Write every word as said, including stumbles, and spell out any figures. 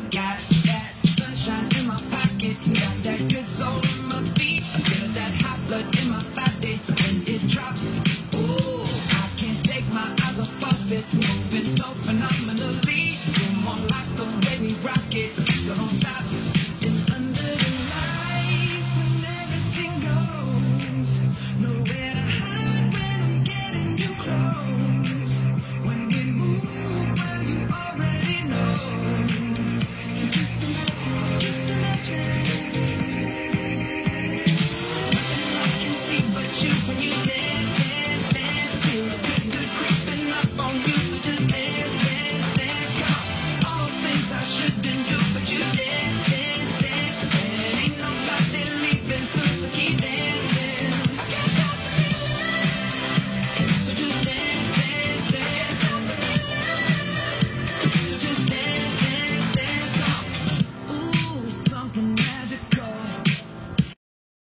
Got that sunshine in my pocket, got that good soul in my feet. I feel that hot blood in my body when it drops. Ooh, I can't take my eyes off of it, moving so phenomenally. You're more like the way we rock it, so don't stop. And under the lights, when everything goes, nowhere to hide when I'm getting you close. When we move, well, you already know. So just imagine, just imagine. Nothing I can see but you when you dance, dance, dance. Feel the good, good creeping up on you. So just dance, dance, dance. Come on. All those things I shouldn't do, but you dance.